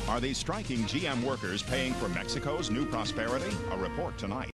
Are these striking GM workers paying for Mexico's new prosperity? A report tonight.